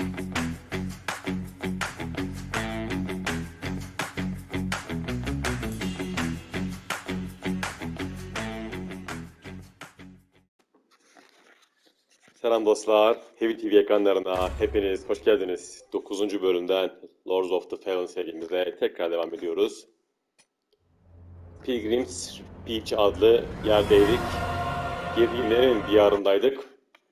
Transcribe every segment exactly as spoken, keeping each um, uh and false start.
Selam dostlar, Heavy T V ekranlarına hepiniz hoş geldiniz. dokuzuncu bölümden Lords of the Fallen serimize tekrar devam ediyoruz. Pilgrim's Beach adlı yerdeydik. Gerilimlerin diyarındaydık.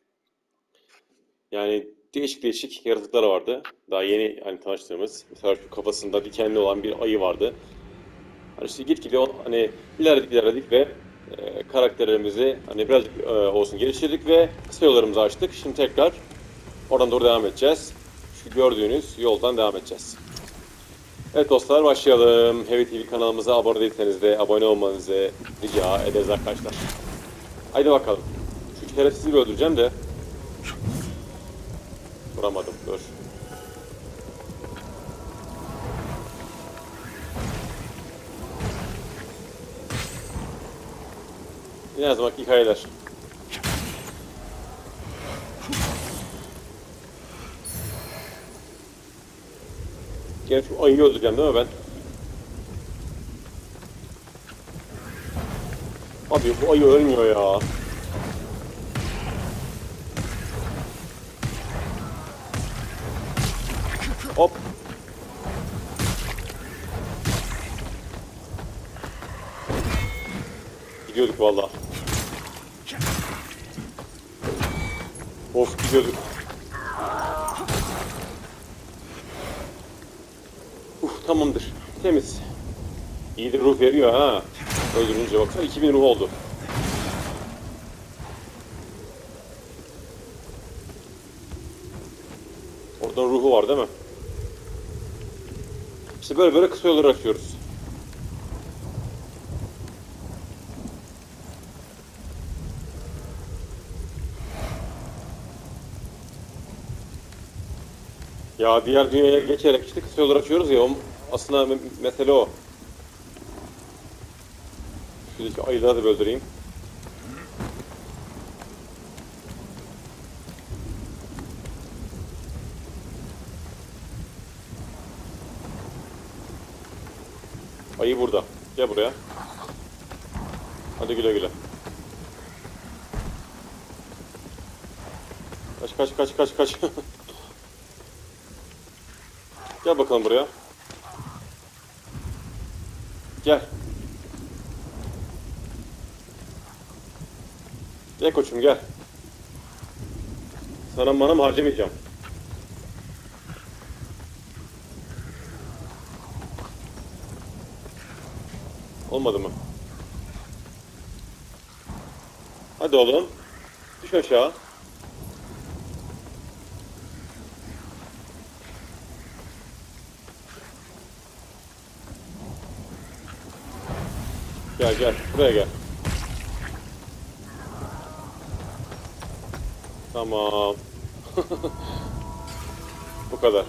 Yani değişik değişik yaratıklar vardı. Daha yeni hani tanıştığımız. Mesela şu kafasında dikenli olan bir ayı vardı. Hani işte gitgide hani ilerledik ilerledik ve e, karakterlerimizi hani birazcık e, olsun geliştirdik ve kısa yollarımızı açtık. Şimdi tekrar oradan doğru devam edeceğiz. Şu gördüğünüz yoldan devam edeceğiz. Evet dostlar, başlayalım. Heavy T V kanalımıza abone değilseniz de abone olmanızı rica ederiz arkadaşlar. Haydi bakalım. Şu şerefsizi bir öldüreceğim de. Vuramadım, dur. Yine her zamanki hikayeler. Gene şu ayıyı öldüreceğim değil mi ben? Abi bu ayı ölmüyor ya. Hop. Gidiyorduk valla. Of, gidiyorduk. Uf, tamamdır. Temiz. İyi de ruh veriyor ha. Öldürünce baksana iki bin ruh oldu. Oradan ruhu var değil mi? İşte böyle böyle kısa yolları açıyoruz. Ya diğer dünyaya geçerek işte kısa yolları açıyoruz ya, aslında me mesele o. Şuradaki ayıları da bir öldüreyim. Ayı burada. Gel buraya. Hadi güle güle. Kaç kaç kaç kaç kaç. Gel bakalım buraya. Gel. Gel koçum gel. Sana manam harcamayacağım. Olmadı mı? Hadi oğlum. Düş aşağı. Gel gel. Buraya gel. Tamam. Bu kadar.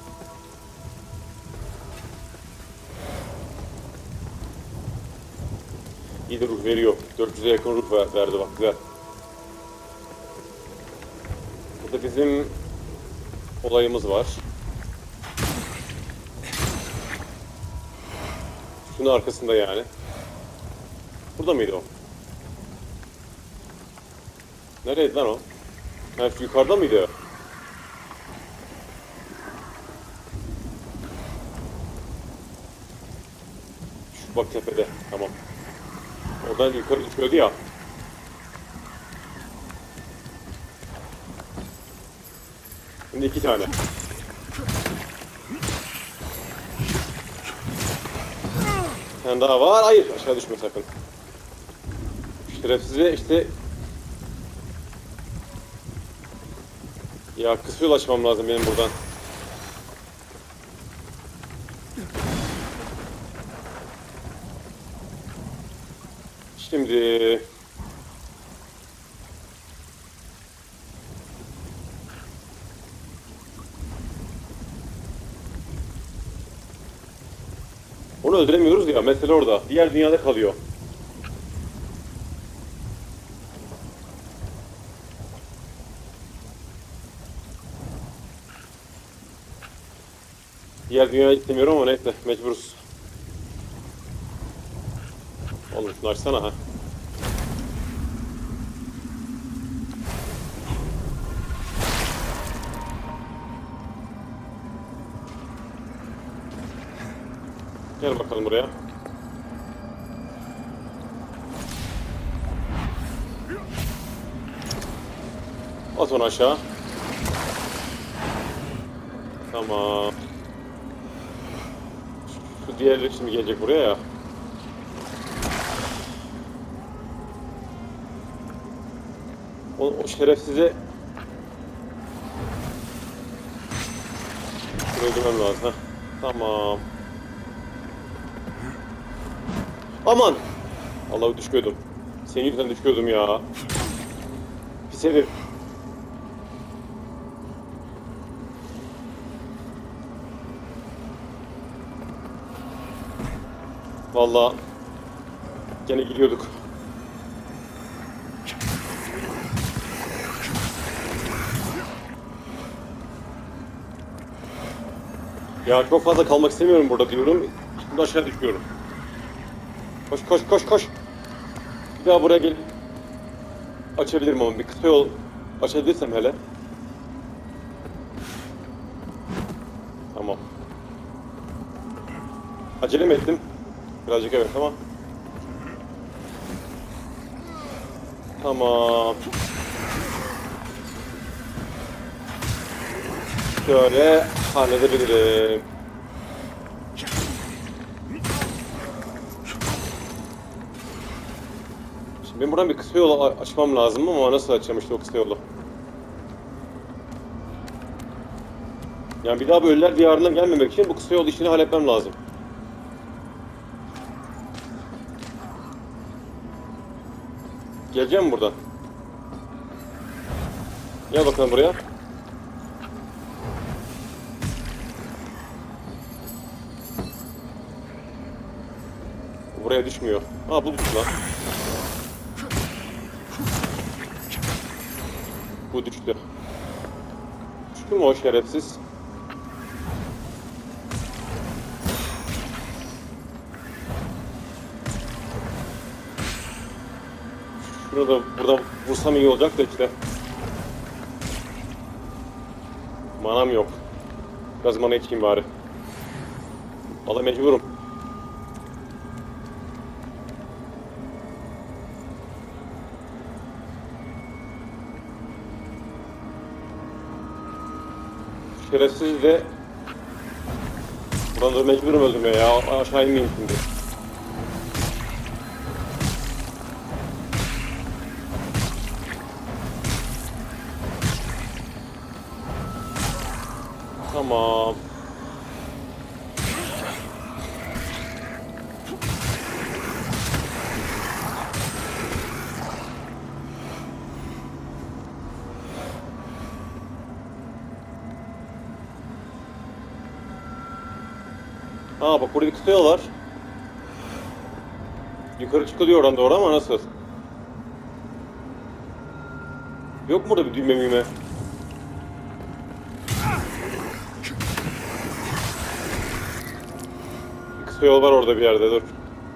İyi de ruh veriyor. dört yüze yakın ruh verdi bak, güzel. Burada bizim olayımız var. Şunun arkasında yani. Burada mıydı o? Nereydi lan o? Ha, şu yukarıda mıydı? Şu bak tepede. Tamam. Oradan yukarı çıkıyordu ya. Şimdi iki tane. Bir tane daha var. Hayır, aşağı düşme sakın. Şerefsize işte. Ya kısa yol açmam lazım benim buradan. Şimdi onu öldüremiyoruz ya, mesele orada. Diğer dünyada kalıyor. Diğer dünyayı istemiyorum ama neyse mecburuz. Oğlum şunu açsana ha. Gel bakalım buraya. At onu aşağı. Tamam. Şu diğerleri şimdi gelecek buraya ya. O, o şerefsize öldürmem lazım. Heh. Tamam. Aman! Allah'ı düşüyordum. Senin yüzünden düşüyordum ya. Pis herif. Vallahi gene gidiyorduk. Ya çok fazla kalmak istemiyorum burada diyorum. Şimdi aşağı düşüyorum. Koş koş koş koş. Bir daha buraya gelip açabilirim ama bir kısa yol açabilirsem hele. Tamam. Acele mi ettim? Birazcık evet ama. Tamam. Şöyle halledebilirim. Şimdi ben buradan bir kısa yol açmam lazım ama nasıl açacağım işte o kısa yolu? Yani bir daha bu ölüler diyarına gelmemek için bu kısa yol işini halletmem lazım. Geleceğim mi buradan? Gel bakalım buraya. Buraya düşmüyor. Aa bu düştü lan. Bu düştü. Düştü mü o şerefsiz? Şunu da buradan vursam iyi olacak da işte. Manam yok. Biraz mana içeyim bari. Vallahi mecburum. Şerefsiz de buradan da mecburum öldürmeye ya. Aşağı inmeyeyim şimdi. Tamam. Ha bak burada bir kısa yol var. Yukarı çıkılıyor oradan doğru ama nasıl? Yok mu burada bir düğme müğme? Bir kısa yol var orada bir yerde, dur.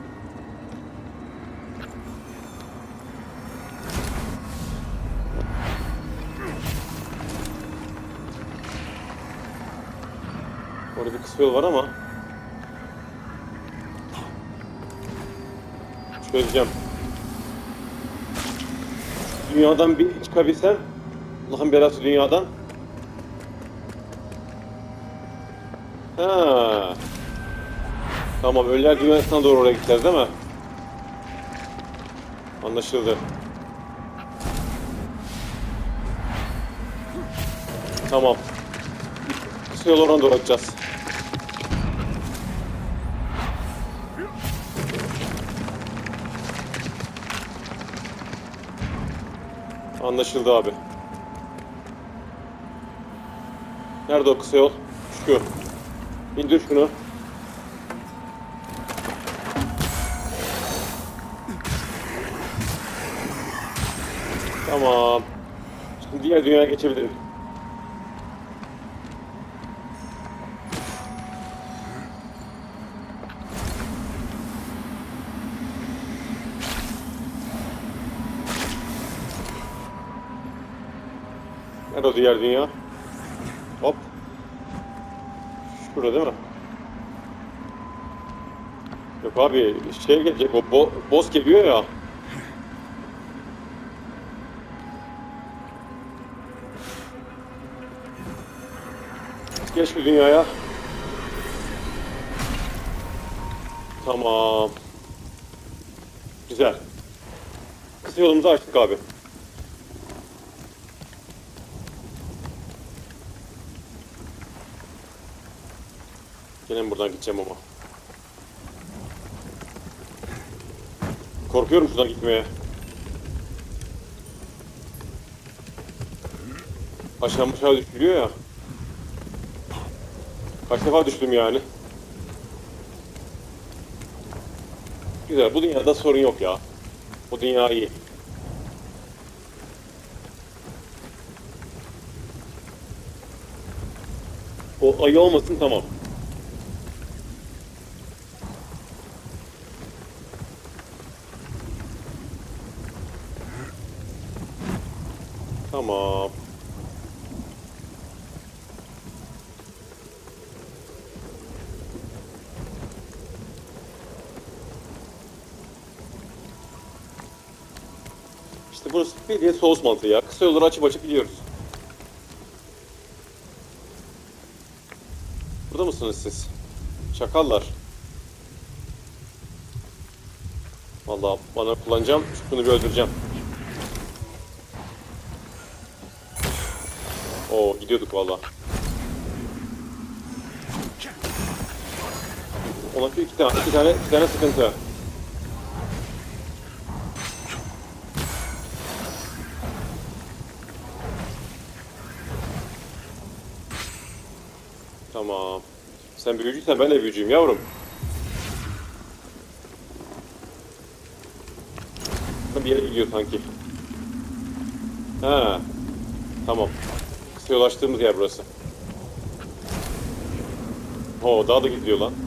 Orada bir kısa yol var ama çözeceğim. Dünyadan bir çıkabilsem, Allah'ın belası dünyadan. Ha. Tamam, ölüler dünyasına doğru oraya gideceğiz değil mi? Anlaşıldı. Tamam. Kısa yol oradan doğru atacağız. Anlaşıldı abi. Nerede o kısa yol? Şu. İndir şunu. Tamam. Şimdi diğer dünyaya geçebilirim. Nerede o diğer dünya? Hop. Şurada değil mi? Yok abi şey gelecek, o bo boss geliyor ya. Geç bu dünyaya. Tamam. Güzel. Kısa yolumuzu açtık abi. Gene buradan gideceğim ama. Korkuyorum şuradan gitmeye. Aşağı aşağı düşürüyor ya. Kaç defa düştüm yani. Güzel, bu dünyada sorun yok ya. Bu dünya iyi. O ayı olmasın tamam. Tamam. İşte burası bir diye Souls mantığı ya. Kısa yolları açıp açıp gidiyoruz. Burada mısınız siz? Çakallar. Vallahi bana kullanacağım. Şunu bir öldüreceğim. Oo gidiyorduk vallahi. Ona iki tane, iki tane, iki tane sıkıntı. Tamam. Sen büyücüysen ben de büyücüyüm yavrum. Bir yere gidiyor sanki. Ha. Tamam. Kısa yol açtığımız yer burası. Oo daha da gidiyor lan.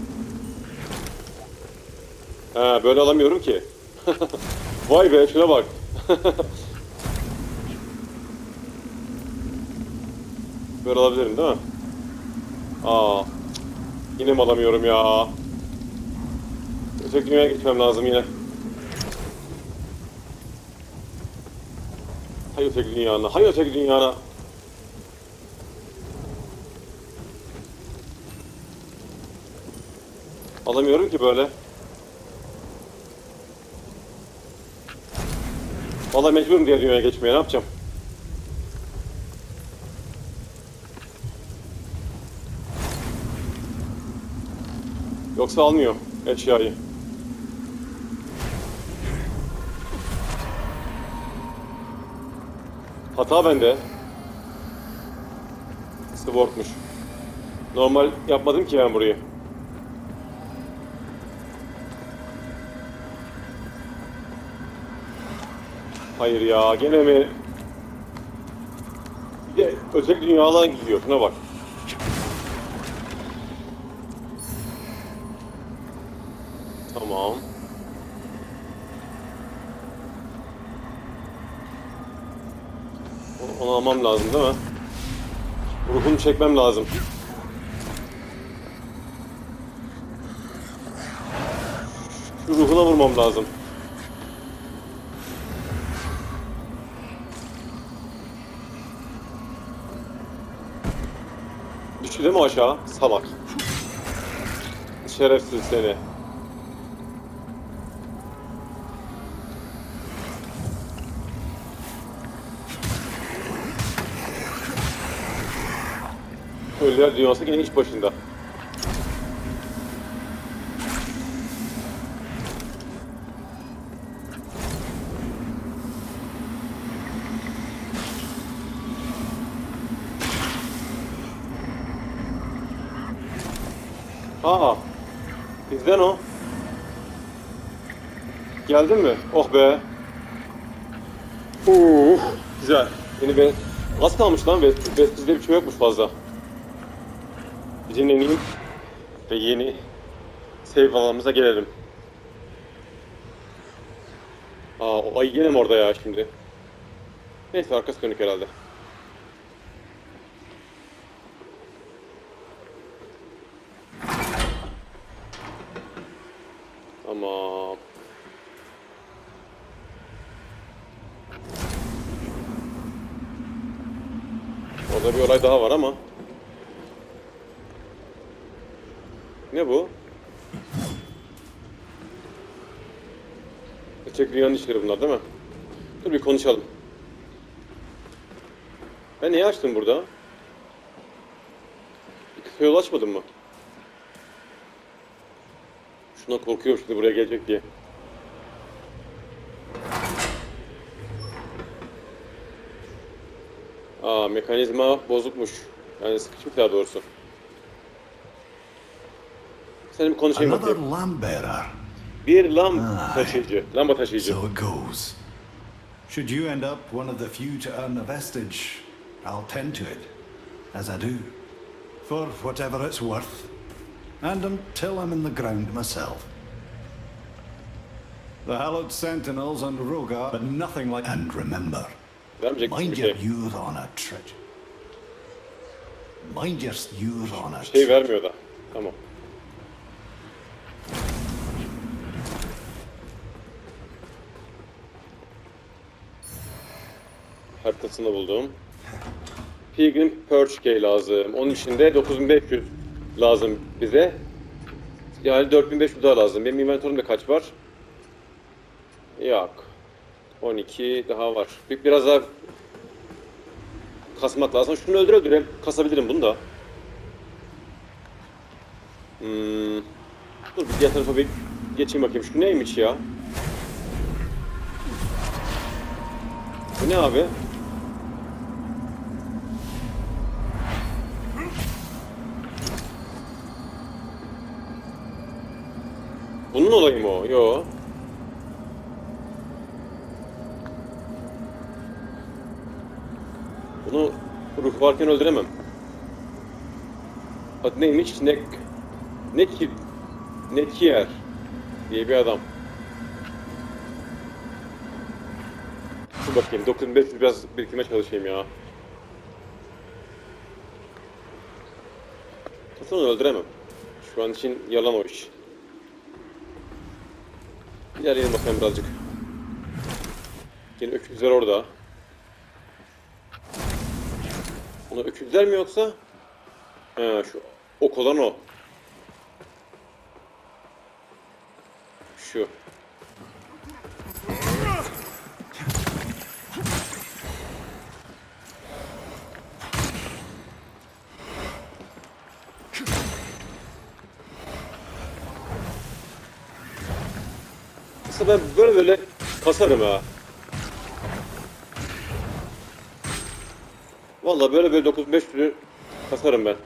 Ha böyle alamıyorum ki. Vay be şuna bak. Böyle alabilirim değil mi? Aa. Yine mi alamıyorum ya? Öteki dünyaya geçmem lazım yine. Hay öteki dünyana, hay öteki dünyana. Alamıyorum ki böyle. Vallahi mecburum diğer dünyaya geçmeye, ne yapacağım? Yoksa almıyor eşyayı. Hata bende. Sportmuş. Normal yapmadım ki ben burayı. Hayır ya, gene mi? Bir de öteki dünyadan gidiyor, şuna bak. Tamam. Onu almam lazım değil mi? Ruhunu çekmem lazım. Şu ruhuna vurmam lazım. Düştü değil mi aşağı? Salak. Şerefsiz seni. Ölüler dünyası yine iş başında. Aa, bizden o. Geldin mi? Oh be. Uf, güzel. Yeni bir az kalmış lan. Vestis'de bir şey yokmuş fazla. Bir dinleneyim ve yeni save alanımıza gelelim. Aa, o ayı yine mi orada ya şimdi? Neyse arkası dönük herhalde. Tamam. Orada bir olay daha var ama. Ne bu? Gerçek dünyanın işleri bunlar değil mi? Dur bir konuşalım. Ben niye açtım burada? Bir kısa yol açmadım mı? Şuna korkuyorum şimdi buraya gelecek diye. Aa, mekanizma bozukmuş. Yani sıkışmış daha doğrusu. Seninle bir konuşayım Another bakayım. lamp bearer. Bir lamp Aye. taşıyıcı. Lamba taşıyıcı. So it goes. Should you end up one of the few to earn a vestige, I'll tend to it, as I do, for whatever it's worth, and until I'm in the ground myself. The hallowed sentinels and Rogar, but nothing like. And remember, Vermeyecek misin mind bir your şey? you're on a trick. Mind your you're on a Bir şey trick. vermiyor da. Tamam. Haritasını buldum. Pilgrim Perch Key lazım. Onun için de dokuz bin beş yüz lazım bize. Yani dört bin beş yüz daha lazım. Benim inventörümde kaç var? Yok. on iki daha var. Bir, biraz daha kasmak lazım. Şunu öldüre öldüre kasabilirim bunu da. Hmm. Dur bir diğer tarafa bir geçeyim bakayım. Şu neymiş ya? Bu ne abi? Bunun olayı mı o? Yo. Bunu ruh varken öldüremem. Adı neymiş? Nek... Neki... Nekier diye bir adam. Dur bakayım. dokuz bin beş yüz biraz biriktirmeye çalışayım ya. Kesin onu öldüremem. Şu an için yalan o iş. İlerleyelim bakalım birazcık. Yine öküzler orada. Ona öküzler mi yoksa? He, şu ok olan o. Şu. Aslında ben böyle böyle kasarım ha. Vallahi böyle böyle dokuz bin beş yüz'ü kasarım ben.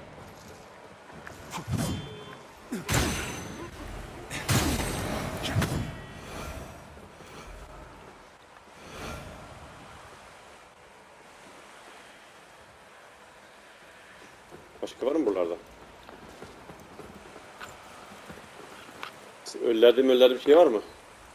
Başka var mı buralarda? Ölülerde mi ölülerde bir şey var mı?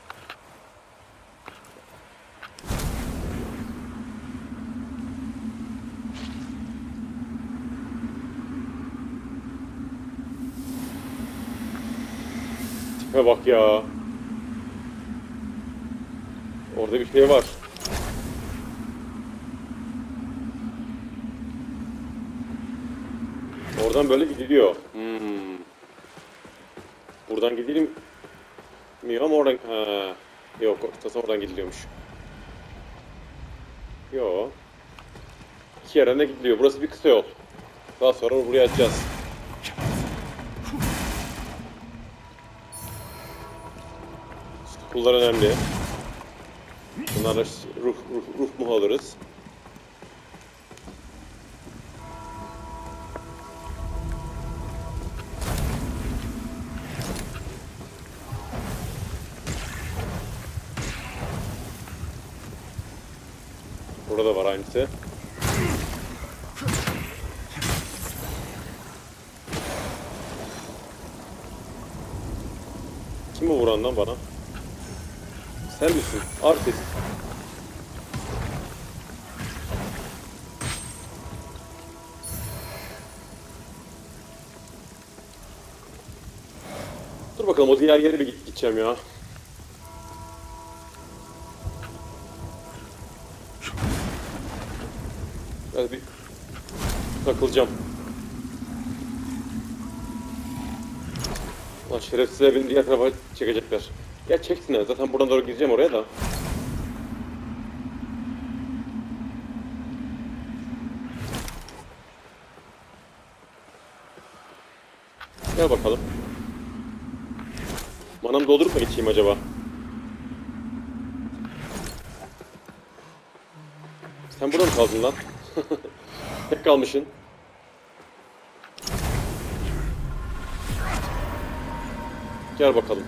Tipe bak ya. Orada bir şey var. Oradan böyle gidiliyor. Hmm. Buradan gidilmiyor ama oradan... Ha. Yok, ortası oradan gidiliyormuş. Yok. İki yerden de gidiliyor. Burası bir kısa yol. Daha sonra buraya açacağız. Kullar önemli. Bunlarla ruh, ruh, ruh mu alırız? Burada var aynısı. Kim o vuran lan bana? Sen misin? Artist. Dur Dur bakalım, o diğer yere bir git gideceğim ya. Hadi bir takılacağım. Ulan şerefsizler beni diğer tarafa çekecekler. Ya çeksinler, zaten buradan doğru gideceğim oraya da. Gel bakalım. Manamı doldurup mu geçeyim acaba? Sen burada mı kaldın lan? Tek kalmışsın. Gel bakalım.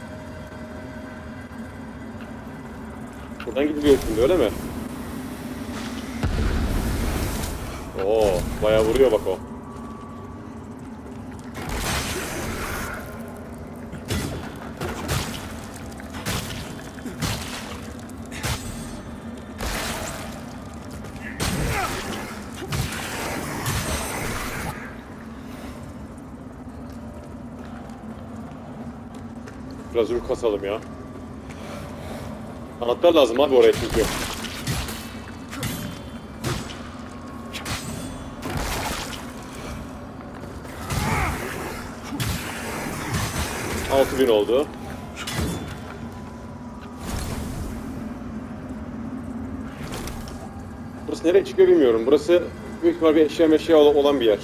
Buradan gidiliyor şimdi, öyle mi? Oo, bayağı vuruyor bak o. Biraz ruh kasalım ya. Anahtar lazım abi oraya çünkü. altı bin oldu. Burası nereye çıkıyor bilmiyorum. Burası büyük ihtimal bir eşya meşya olan bir yer.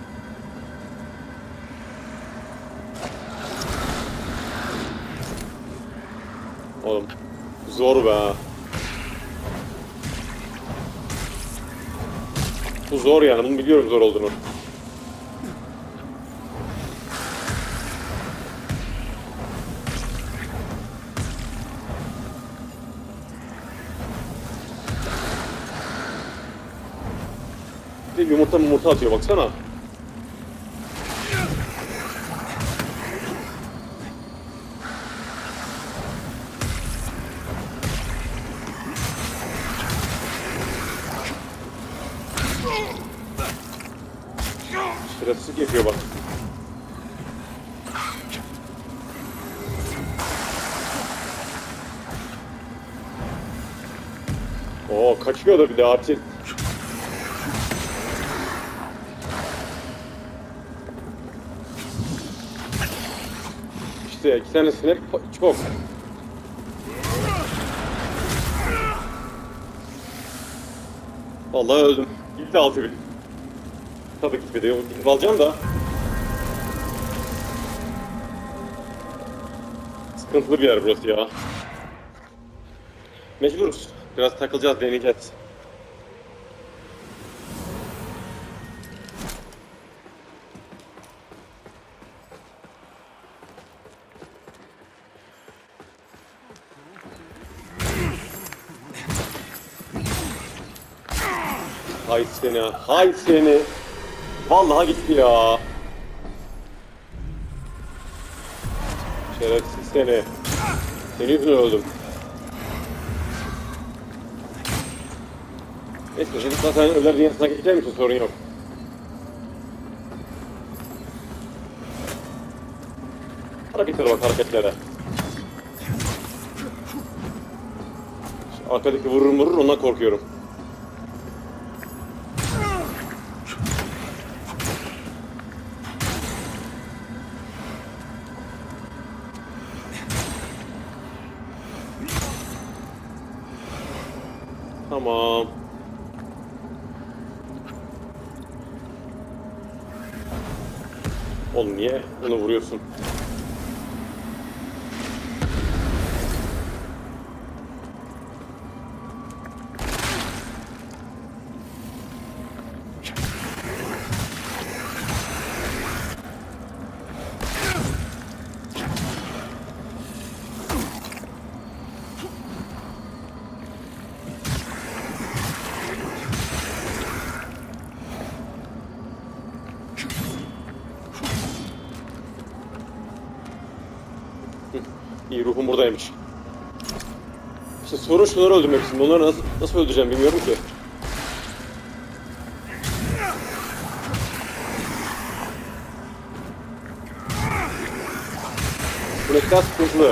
Oğlum zor be. Bu zor yani, bunu biliyorum zor olduğunu. Bir yumurta yumurta atıyor baksana. Şerefsizlik yapıyor bak. Oo, kaçıyor da bir de artist. İşte iki tane sinek çok. Vallahi öldüm. Gitti altı bin. Tabii gitmedi. Gidip alacağım da. Sıkıntılı bir yer burası ya. Mecburuz. Biraz takılacağız, deneyeceğiz. Hay seni, hay seni. Vallahi gitti ya. Şerefsiz seni. Senin yüzünden öldüm. Neyse, şimdi zaten öler dünyasına geçeceğim için sorun yok. Hareketlere bak, hareketlere. Şu arkadaki vurur vurur, ondan korkuyorum. Tamam. Oğlum niye onu vuruyorsun? İyi, ruhum buradaymış. İşte sorun şunları öldürmek için. Onları nasıl, nasıl öldüreceğim bilmiyorum ki. Sinekler sıkıntılı.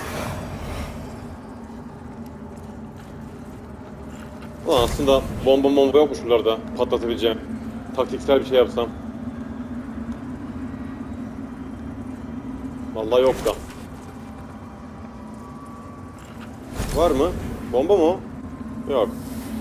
Ulan aslında bomba bomba yokmuş buralarda patlatabileceğim. Taktiksel bir şey yapsam. Vallahi yok da. Var mı? Bomba mı o? Yok.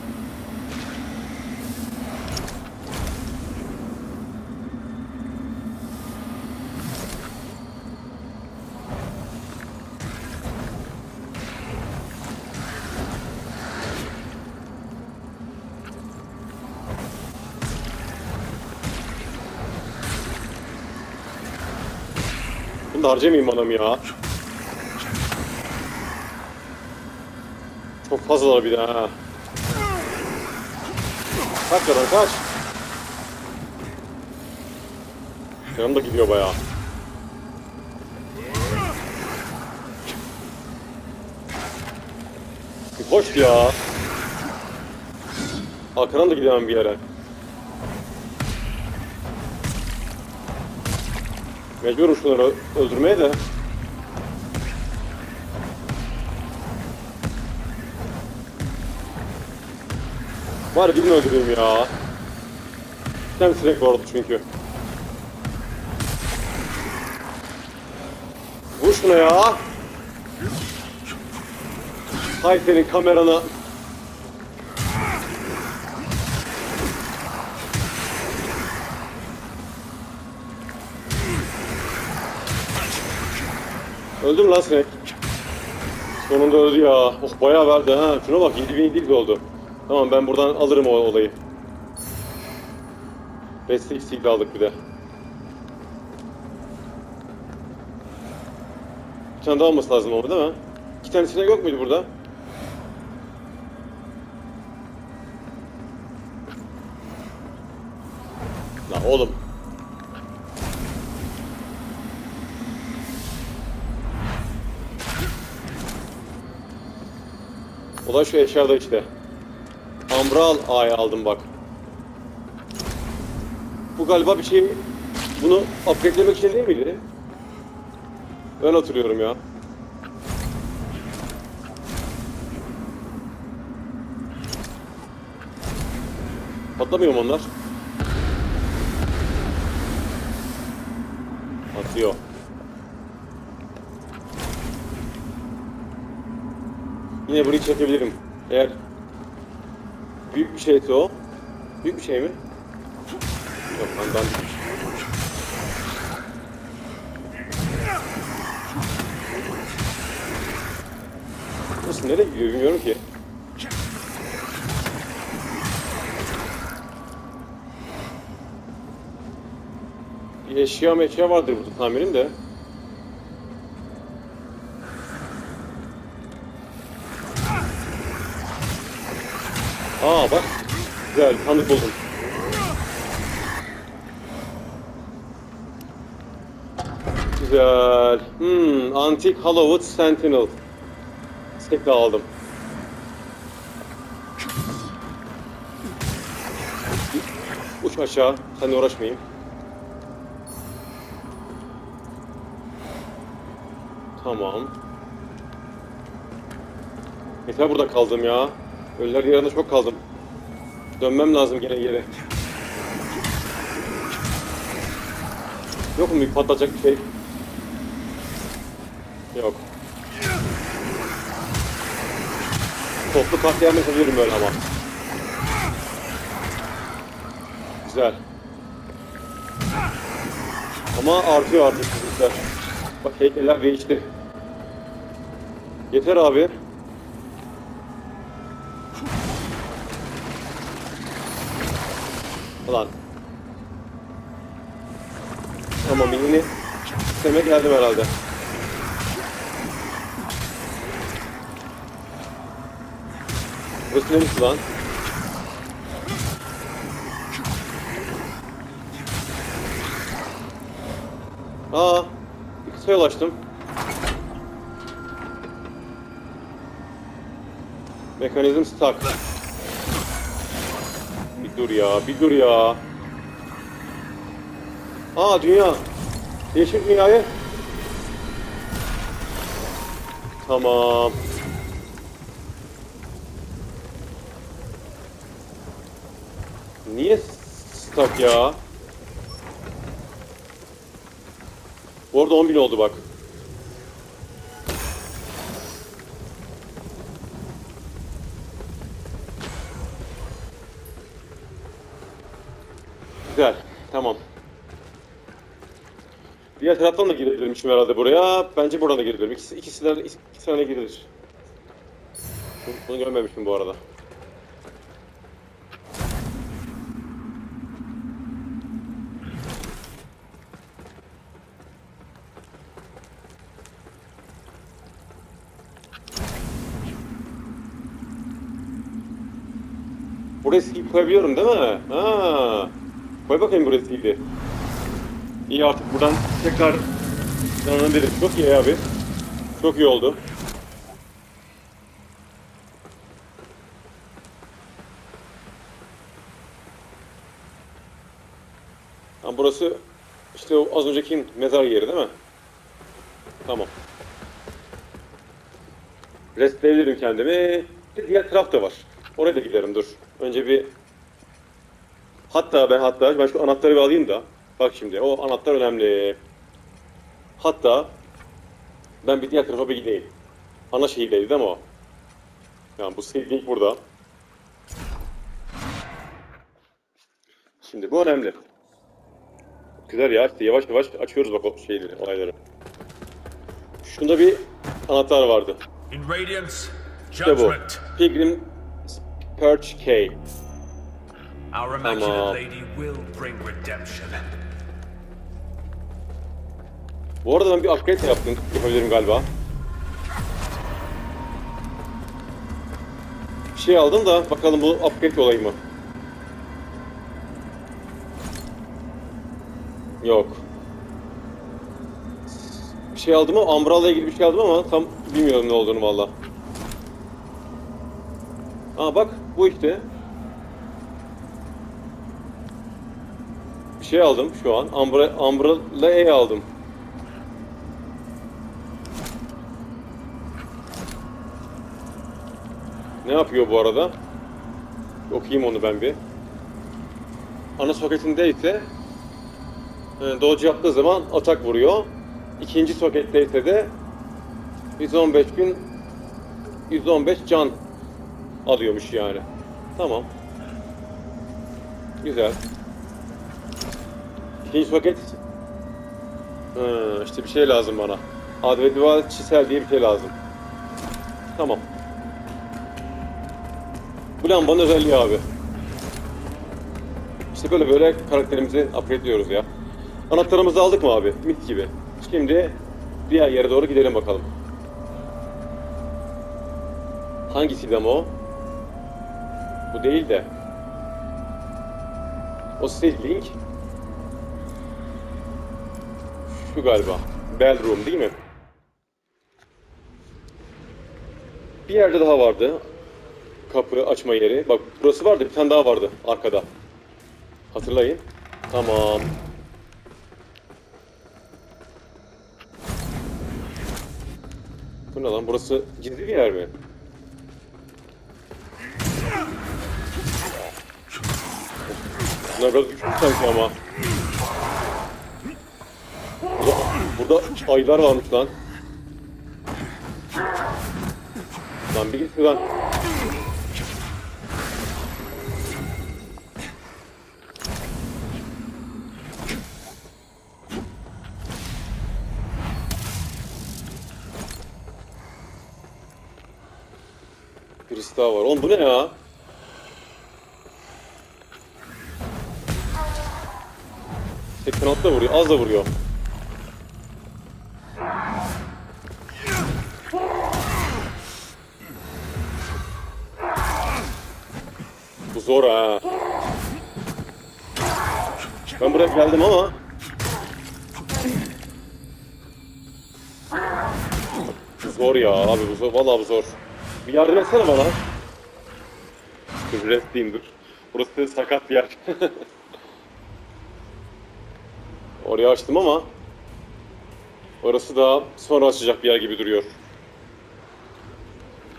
Bunu da harcamayayım adam ya. Çok fazlalar bir daha ha. Kaç kadar kaç. Yanım da gidiyor bayağı. Hoş ya. Arkadan da gidemem bir yere. Mecburum şunları öldürmeye de. Var birini öldüreyim ya. Bir tane sinek vardı çünkü. Vur şuna ya. Hay senin kamerana. Öldüm lan sinek. Sonunda öldü ya. Oh bayağı verdi ha. Şuna bak yedi bin yedi yüz oldu. Tamam ben buradan alırım o olayı. Beste X'lik aldık bir de. Bir tane daha olması lazım ama değil mi? İki tane sinek yok muydu burada? La oğlum. Olay şu eşyada işte. Ambral A'yı aldım bak. Bu galiba bir şey... Bunu upgrade'lemek için değil miydi? Ben hatırlıyorum ya. Patlamıyor mu onlar? Patlıyor. Yine burayı çekebilirim. Eğer büyük bir şeyse o. Büyük bir şey mi? Yok lan ben... Nasıl nereye gidiyor bilmiyorum ki. Bir eşya meşya vardır burada tamirin de. Aa bak. Güzel sandık buldum. Güzel. Hmm, Antik Hallowwood Sentinel. Tekrar aldım. Uç aşağı. Seninle uğraşmayayım. Tamam. Yeter burada kaldım ya. Ölüler yerinde çok kaldım. Dönmem lazım gene geri. Yok mu bir patlayacak bir şey? Yok. Toplu katliam yapabilirim öyle ama. Güzel. Ama artıyor artık çocuklar. Bak heykeller değişti. Yeter abi. Ulan. Tamam yine sisteme geldim herhalde. Burası neymiş lan? Aa, bir kısa yol açtım. Mekanizm stuck. Bir dur ya, bir dur ya. Aa dünya. Değişik dünyayı. Tamam. Niye stuck ya? Bu arada on bin oldu bak. Güzel. Tamam. Diğer taraftan da girebilirmişim herhalde buraya. Bence buradan da girebilirim. İkisi, ikisi de ikisi de girilir. Bunu görmemişim bu arada. Buraya skip koyabiliyorum değil mi? Ha. Koy bakayım buraya skip'i. İyi, artık buradan tekrar canlanabilirim. Çok iyi abi. Çok iyi oldu. Ha, burası işte o az önceki mezar yeri değil mi? Tamam. Restleyebilirim kendimi. Bir diğer taraf da var. Oraya da giderim, dur. Önce bir... Hatta ben hatta ben şu anahtarı bir alayım da. Bak şimdi o anahtar önemli. Hatta ben bir diğer tarafa bir gideyim. Ana şehirdeydi değil mi o? Yani bu Seedling burada. Şimdi bu önemli. Güzel ya, işte yavaş yavaş açıyoruz bak o şeyleri, olayları. Şunda bir anahtar vardı. İşte bu. Pilgrim Perch Key. Tamam. Bu arada ben bir upgrade yaptım, yapabilirim galiba. Bir şey aldım da bakalım bu upgrade olayı mı? Yok. Bir şey aldım ama Umbrella'ya ilgili bir şey aldım ama tam bilmiyorum ne olduğunu valla. Aa bak bu işte. Bir şey aldım şu an. Umbre Umbrella'ya aldım. Ne yapıyor bu arada? Okuyayım onu ben bir. Ana soketinde ise dodge yaptığı zaman atak vuruyor. İkinci sokette ise de yüz on beş bin yüz on beş can alıyormuş yani. Tamam. Güzel. İkinci soket hmm, işte bir şey lazım bana. Advedival çisel diye bir şey lazım. Tamam. Bu lambanın özelliği abi. İşte böyle böyle karakterimizi upgrade'liyoruz ya. Anahtarımızı aldık mı abi? Mit gibi. Şimdi diğer yere doğru gidelim bakalım. Hangisiydi ama o? Bu değil de. O Seedling. Şu galiba. Bell Room değil mi? Bir yerde daha vardı. Kapı açma yeri. Bak burası vardı, bir tane daha vardı arkada. Hatırlayın. Tamam. Bu ne lan? Burası gizli bir yer mi? Bunlar biraz güçlü sanki ama. Burada, burada ayılar varmış lan. Lan bir git lan. Birisi daha var. Oğlum bu ne ya? Tek kanatla vuruyor. Az da vuruyor. Bu zor ha. Ben buraya geldim ama zor ya abi, bu zor. Vallahi bu zor. Bir yardım etsene bana. Dur restleyeyim dur. Burası sakat bir yer. Oraya açtım ama orası da sonra açacak bir yer gibi duruyor.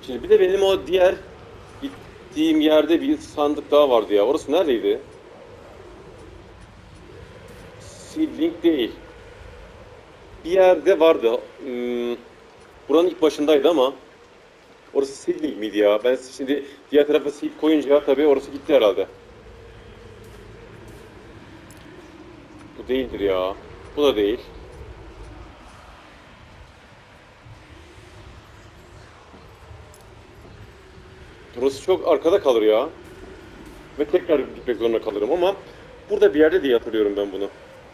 Şimdi bir de benim o diğer gittiğim yerde bir sandık daha vardı ya. Orası neredeydi? Seedling değil. Bir yerde vardı. Hmm, buranın ilk başındaydı ama orası Seedling miydi ya? Ben şimdi diğer tarafa seed koyunca tabii orası gitti herhalde. Bu değildir ya. Bu da değil. Burası çok arkada kalır ya. Ve tekrar gitmek zorunda kalırım ama burada bir yerde diye hatırlıyorum ben bunu.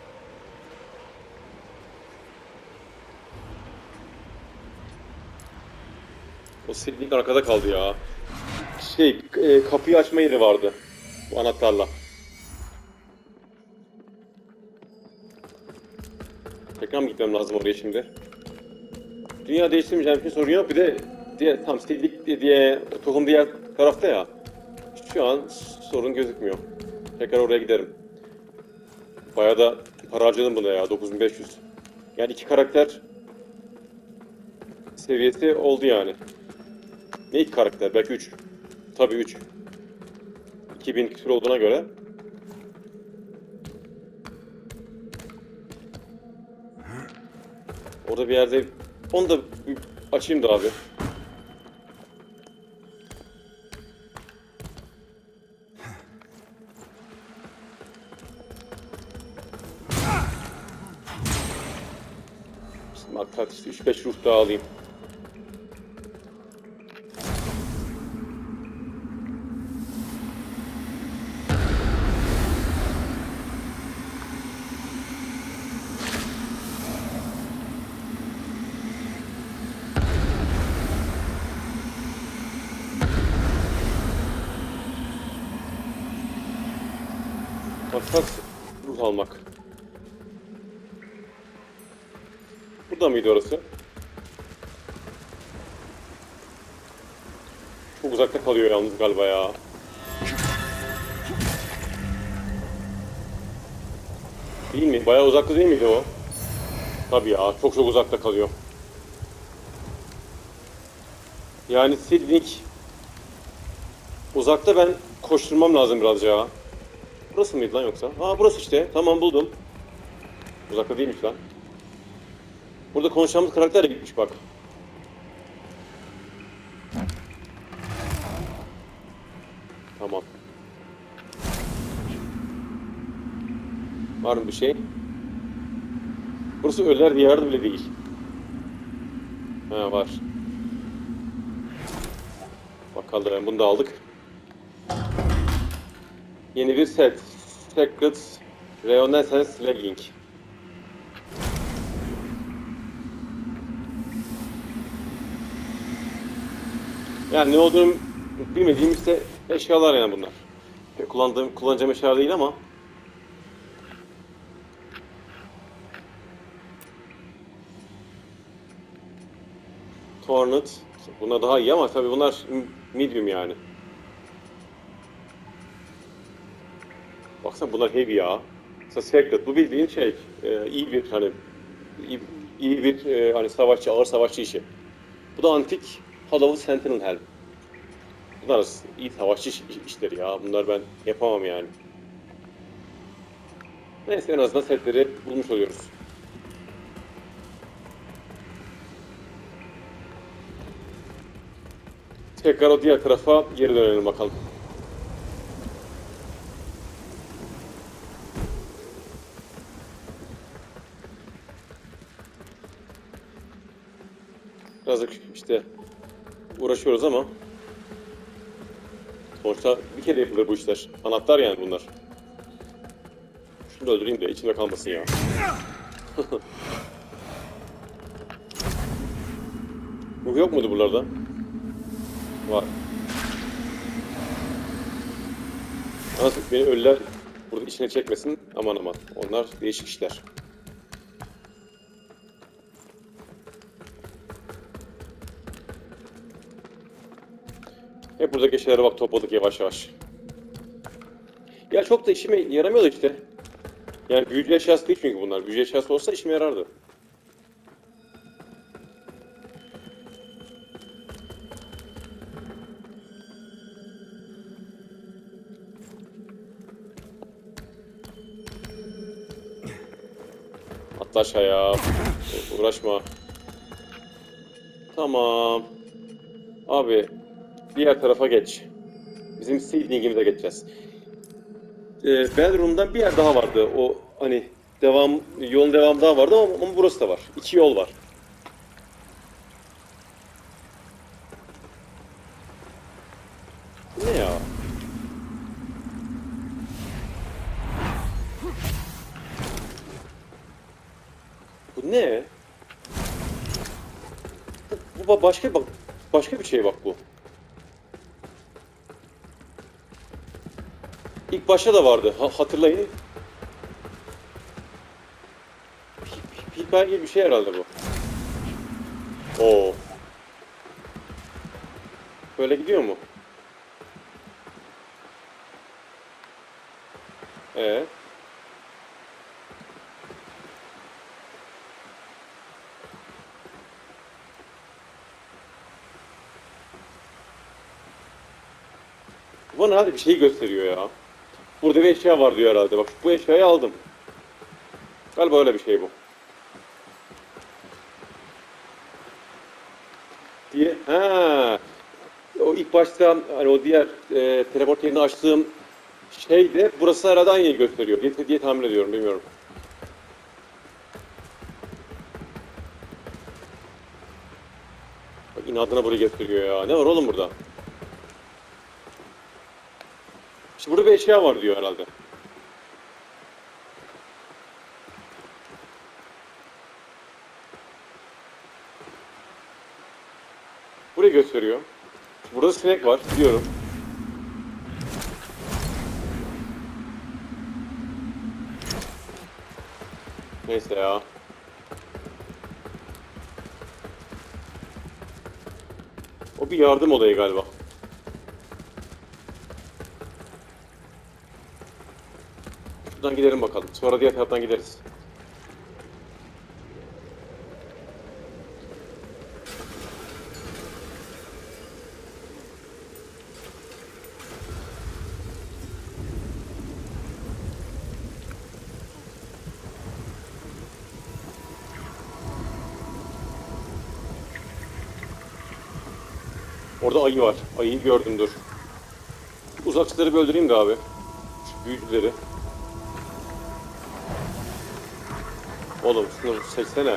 O Seedling arkada kaldı ya. Şey, e, kapıyı açma yeri vardı. Bu anahtarla. Tekrar mı gitmem lazım oraya şimdi? Dünya değiştirmeyeceğim bir sorun yok. Bir de diye, tam Seedling diye tohum diğer tarafta ya. Şu an sorun gözükmüyor. Tekrar oraya giderim. Bayağı da para harcadım buna ya. dokuz bin beş yüz. Yani iki karakter seviyesi oldu yani. Ne iki karakter? Belki üç. Tabii üç. iki bin küsur olduğuna göre. Orada bir yerde... Onu da açayım da abi. Şimdi hatta işte üç beş ruh daha alayım. Maksat ruh almak. Burada mıydı orası? Çok uzakta kalıyor yalnız galiba ya. Değil mi? Bayağı uzakta değil miydi o? Tabii ya, çok çok uzakta kalıyor. Yani Seedling uzakta, ben koşturmam lazım biraz ya. Burası mıydı lan yoksa? Aa burası işte. Tamam buldum. Uzakta değilmiş lan. Burada konuşacağımız karakter de gitmiş bak. Tamam. Var mı bir şey? Burası ölüler diyarı bile değil. Ha var. Bakalım bunu da aldık. Yeni bir set. Secret Reconnaissance Legging. Yani ne olduğunu bilmediğim işte eşyalar yani bunlar. Kullandığım, kullanacağım eşyalar değil ama. Tornat. Bunlar daha iyi ama tabii bunlar medium yani. Baksana bunlar heavy ya. Mesela Secret bu bildiğin şey e, iyi bir hani iyi, iyi bir e, hani savaşçı, ağır savaşçı işi. Bu da antik Hollow Sentinel Helm. Bunlar iyi savaşçı iş, işleri ya. Bunlar ben yapamam yani. Neyse en azından setleri bulmuş oluyoruz. Tekrar o diğer tarafa geri dönelim bakalım. Birazcık işte uğraşıyoruz ama sonuçta bir kere yapılır bu işler. Anahtar yani bunlar. Şunu da öldüreyim de içimde kalmasın ya. Bu yok muydu buralarda? Var. Nasıl beni ölüler burada içine çekmesin, aman aman. Onlar değişik işler. Hep buradaki şeylere bak, topladık yavaş yavaş. Ya çok da işime yaramıyor da işte. Yani büyücü eşyası değil çünkü bunlar. Büyücü eşyası olsa işime yarardı. Atla aşağıya. Uğraşma. Tamam. Abi diğer tarafa geç. Bizim seeding'imize geçeceğiz. Ee, Bellroom'dan bir yer daha vardı. O hani devam yolun devamı daha vardı ama, ama burası da var. İki yol var. Bu ne ya? Bu ne? Bu, bu başka bak başka bir şey bak bu. İlk başta da vardı. Ha, hatırlayın. Pilper gibi bir şey herhalde bu. Oo. Böyle gidiyor mu? Ee. Bana hadi bir şey gösteriyor ya. Burada bir eşya var diyor herhalde. Bak bu eşyayı aldım. Galiba öyle bir şey bu. Diye. Ha. O ilk başta hani o diğer e, teleport yerini açtığım şey de burası herhalde aynı yeri gösteriyor diye, diye tahmin ediyorum, bilmiyorum. Bak inadına burayı gösteriyor ya. Ne var oğlum burada? İşte burada bir eşya var diyor herhalde. Burayı gösteriyor. Burada sinek var, biliyorum. Neyse ya. O bir yardım olayı galiba. Şuradan gidelim bakalım. Sonra diğer taraftan gideriz. Orada ayı var. Ayıyı gördüm, dur. Uzakçıları bir öldüreyim de abi. Şu büyücüleri. Oğlum şunu seçsene.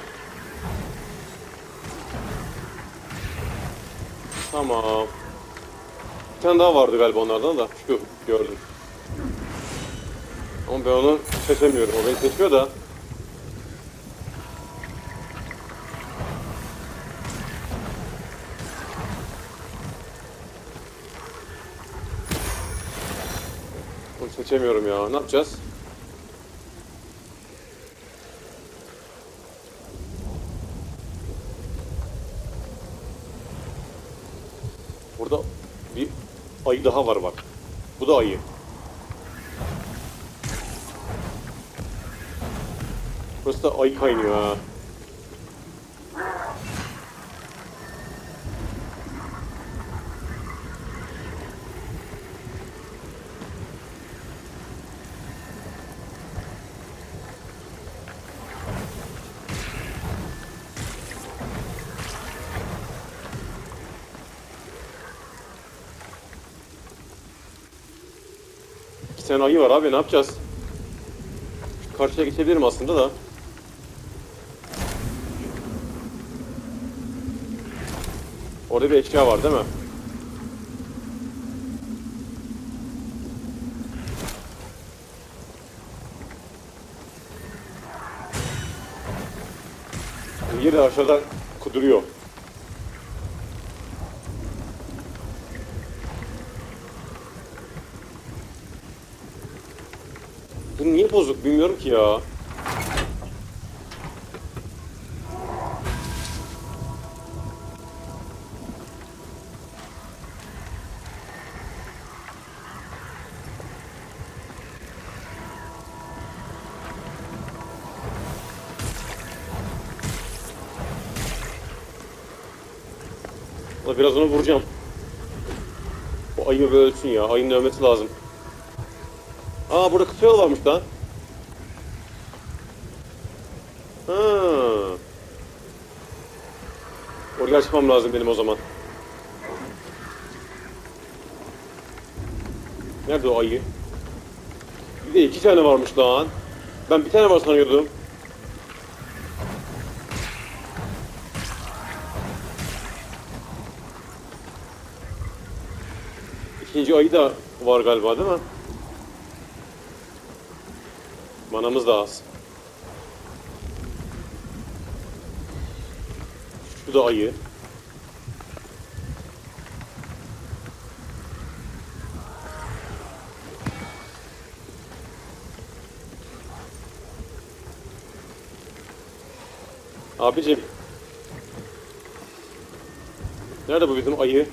Tamam. Bir tane daha vardı galiba onlardan da. Şu gördüm. Ama ben onu seçemiyorum. O beni seçiyor da. Onu seçemiyorum ya. Ne yapacağız? Burada bir ayı daha var bak. Bu da ayı. Burası da ayı kaynıyor ha. İki tane ayı var abi, ne yapacağız? Şu karşıya geçebilirim aslında da. Orada bir eşya var değil mi? Yeri de aşağıdan kuduruyor. Bu niye bozuk bilmiyorum ki ya. Biraz onu vuracağım. O ayı böyle ölsün ya. Ayının ölmesi lazım. Aa burada kısa yol varmış lan. Ha. Orayı açmam lazım benim o zaman. Nerede o ayı? Bir de iki tane varmış lan. Ben bir tane var sanıyordum. İkinci ayı da var galiba değil mi? Manamız da az. Şu da ayı. Abicim. Nerede bu bizim ayı?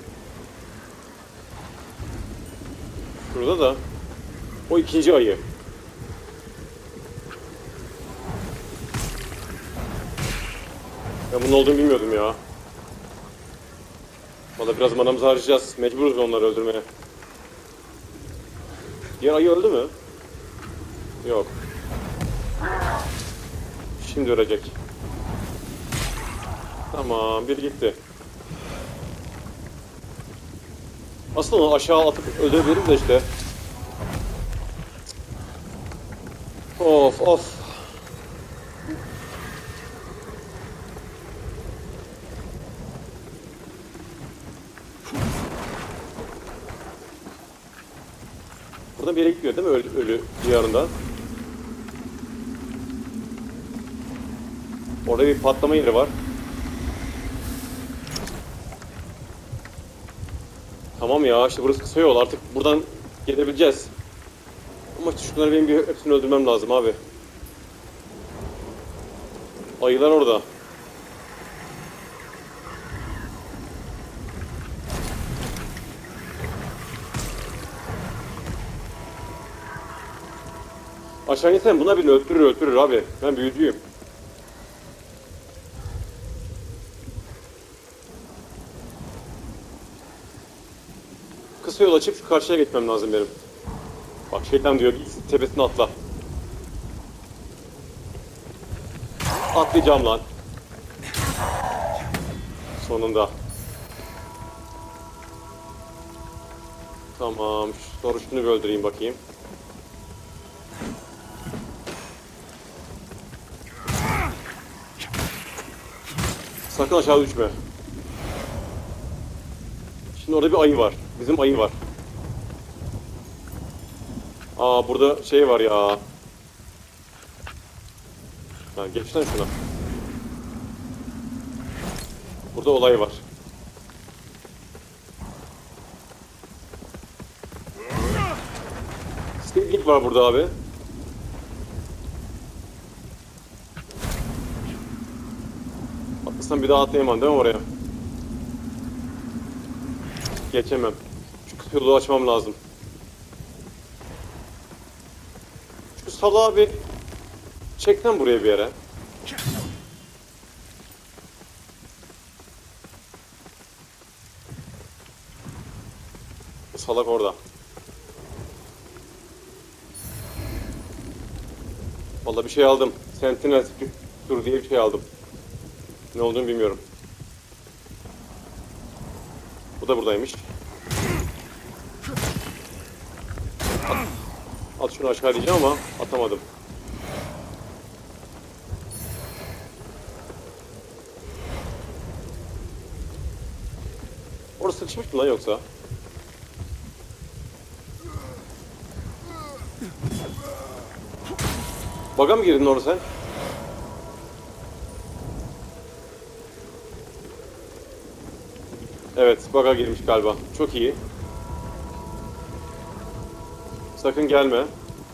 Şurada da. O ikinci ayı. Ben bunun olduğunu bilmiyordum ya. Valla biraz manamızı harcayacağız. Mecburuz onları öldürmeye. Diğer ayı öldü mü? Yok. Şimdi ölecek. Tamam, bir gitti. Aslında onu aşağı atıp öldürebilirim de işte. Of of. Burada bir yere gitmiyor değil mi ölü, ölü diyarında? Orada bir patlama yeri var. Tamam ya, işte burası kısa yol, artık buradan gelebileceğiz. Ama işte şunları benim bir hepsini öldürmem lazım abi. Ayılar orada. Aşağı insen buna birini öldürür öldürür abi. Ben büyücüyüm. Kısa yol açıp şu karşıya geçmem lazım benim. Bak şeytan diyor, git tepesine atla. Atlayacağım lan. Sonunda. Tamam, sonra şunu bir öldüreyim bakayım. Sakın aşağı düşme. Şimdi orada bir ayı var. Bizim ayı var. Aa, burada şey var ya. Ha, geç lan şuna. Burada olay var. Stilgik var burada abi. Atlasam bir daha atlayamam değil mi oraya? Geçemem. Şu kısa yolu açmam lazım. Şu salağı bir çekten buraya bir yere. Salak orada. Vallahi bir şey aldım. Sentinel Dur diye bir şey aldım. Ne olduğunu bilmiyorum. Bu da buradaymış. At, at şunu aşağı diyeceğim ama atamadım. Orası sıkışmış mı lan yoksa? Baga mı girdin orada sen? Evet, baga girmiş galiba. Çok iyi. Sakın gelme.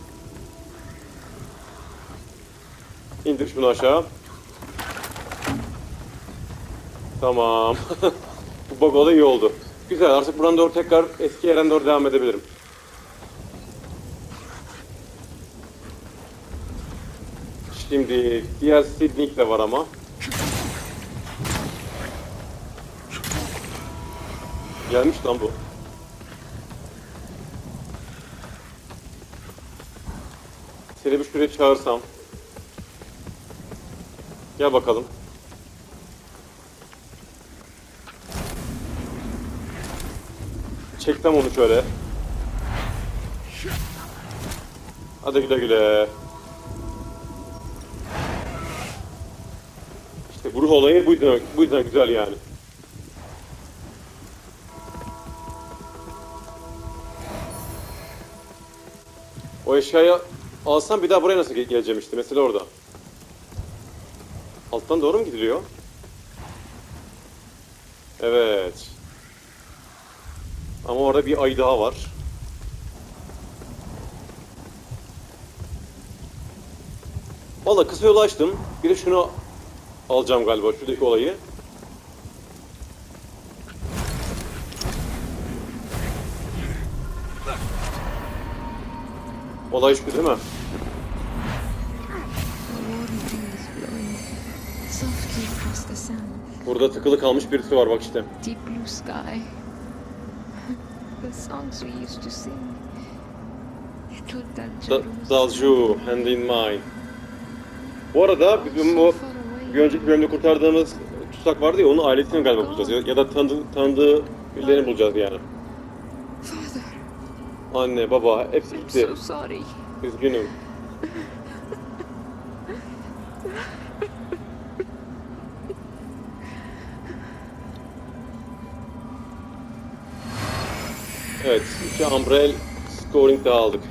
İndir şunu aşağı. Tamam. Bu bug olayı iyi oldu. Güzel, artık buradan doğru tekrar eski yerden doğru devam edebilirim. Şimdi diğer Sidnik de var ama. Gelmiş lan bu. Seni bir şuraya çağırsam. Gel bakalım. Çektim onu şöyle. Hadi güle güle. İşte bu ruh olayı bu yüzden, bu yüzden güzel yani. O eşyayı alsam bir daha buraya nasıl ge- geleceğim işte, mesela orada. Alttan doğru mu gidiliyor? Evet. Ama orada bir ay daha var. Valla kısa yolu açtım. Bir de şunu alacağım galiba, şuradaki olayı. Olay şu değil mi? Burada tıkılı kalmış birisi var bak işte. Deep blue sky. The songs we used to sing. Da Dalju, hand in mine. Bu arada bizim bu bir önceki bölümde kurtardığımız tutsak vardı ya, onun ailesini galiba bulacağız ya, ya da tanıdığı, tanıdığı birilerini bulacağız yani. Anne, baba hepsi gitti. So sorry. Üzgünüm. Evet, iki Umbrel scoring daha aldık.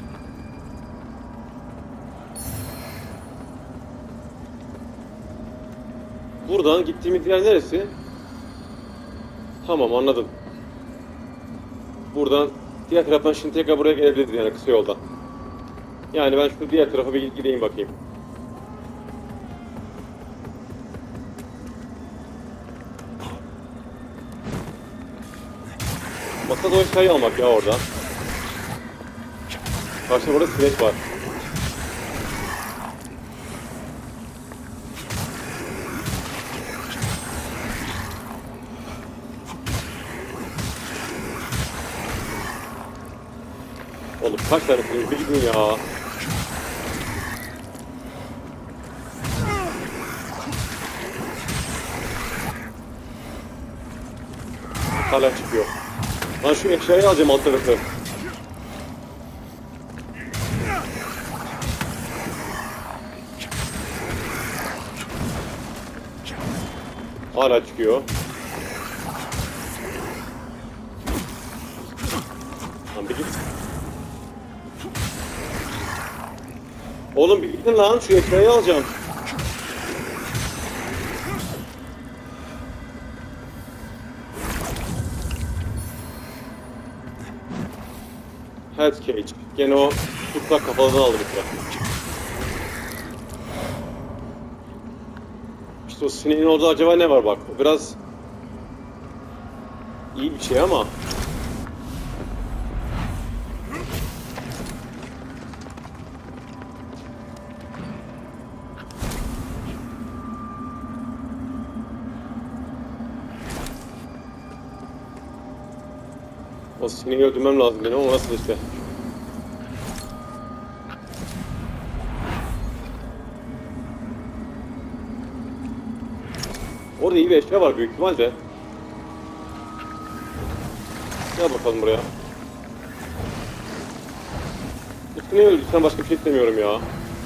Buradan gittiğimiz yer neresi? Tamam, anladım. Buradan diğer taraftan şimdi tekrar buraya gelebiliriz yani, kısa yoldan. Yani ben şu diğer tarafa bir gideyim bakayım. Maksat o eşyayı almak ya orada. Karşıda burada sinek var. Oğlum kaç tane sinek, bir gidin ya. Hala çıkıyor. Lan şu eşyayı alacağım alt tarafı. Hala çıkıyor. Lan bir git. Oğlum bir gidin lan, şu eşyayı alacağım. Health Cage. Gene o tutsak kafalarını aldım işte. İşte o sineğin orada acaba ne var bak. O biraz iyi bir şey ama. O sineği öldürmem lazım benim ama nasıl işte. Orada iyi bir eşya var büyük ihtimalle. Gel bakalım buraya. Bu sineği öldürsen başka bir şey istemiyorum ya.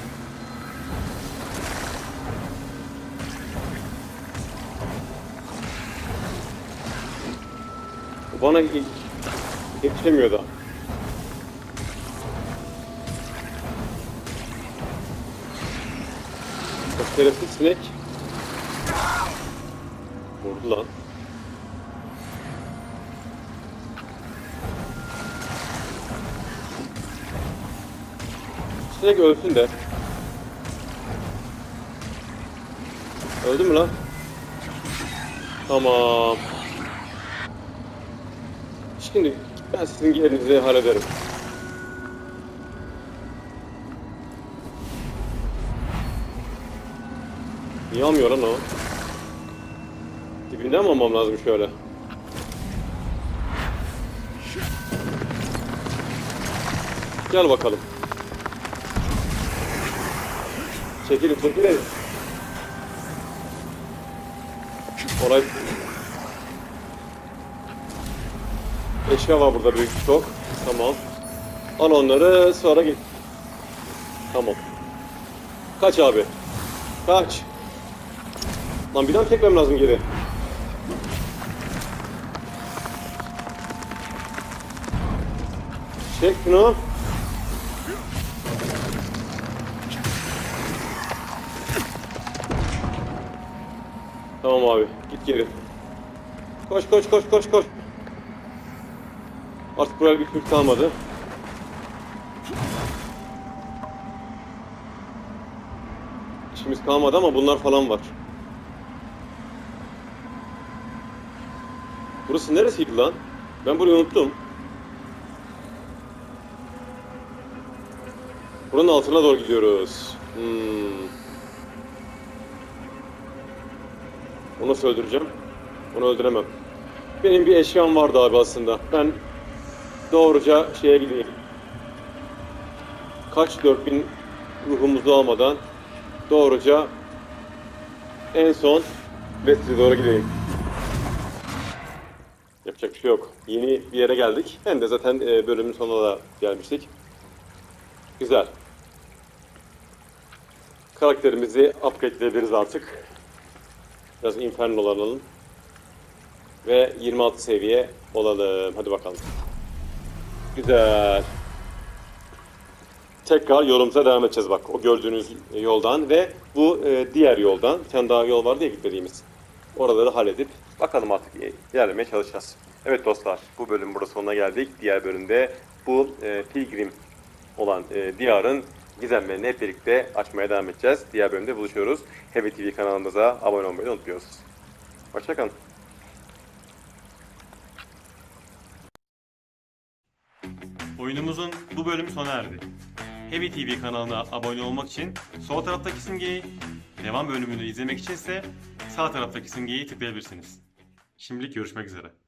O bana yetişemiyor da. O şerefsiz sinek. Vurdu lan. Sinek ölsün de. Öldü mü lan? Tamam. Şimdi ben sizin yerinizi hallederim. Niye almıyor lan o? Dibinden mi almam lazım şöyle? Gel bakalım. Çekilin çekilin. Olay... Eşya var burada büyük çok. Tamam. Al onları sonra git. Tamam. Kaç abi. Kaç. Lan bir daha çekmem lazım geri. Çek şunu. Tamam abi. Git geri. Koş koş koş koş koş. Artık buraya bir kürk kalmadı. İşimiz kalmadı ama bunlar falan var. Burası neresiydi lan? Ben burayı unuttum. Buranın altına doğru gidiyoruz. Hmm. Onu nasıl öldüreceğim? Onu öldüremem. Benim bir eşyam vardı abi aslında. Ben doğruca şeye gideyim. Kaç dört bin ruhumuzu almadan doğruca en son Wesley'e doğru gideyim. Yapacak bir şey yok. Yeni bir yere geldik. Hem de zaten bölümün sonuna da gelmiştik. Güzel. Karakterimizi upgrade'leyebiliriz artık. Biraz Inferno'lanalım. Ve yirmi altı seviye olalım. Hadi bakalım. Güzel. Tekrar yolumuza devam edeceğiz bak. O gördüğünüz yoldan ve bu e, diğer yoldan. Bir tane daha yol vardı ya gitmediğimiz. Oraları halledip bakalım artık ilerlemeye çalışacağız. Evet dostlar, bu bölüm burada sonuna geldik. Diğer bölümde bu e, Pilgrim olan e, diyarın gizemlerini hep birlikte açmaya devam edeceğiz. Diğer bölümde buluşuyoruz. Heavy T V kanalımıza abone olmayı unutmuyorsunuz. Hoşçakalın. Oyunumuzun bu bölümü sona erdi. Heavy T V kanalına abone olmak için sol taraftaki simgeyi, devam bölümünü izlemek için ise sağ taraftaki simgeyi tıklayabilirsiniz. Şimdilik görüşmek üzere.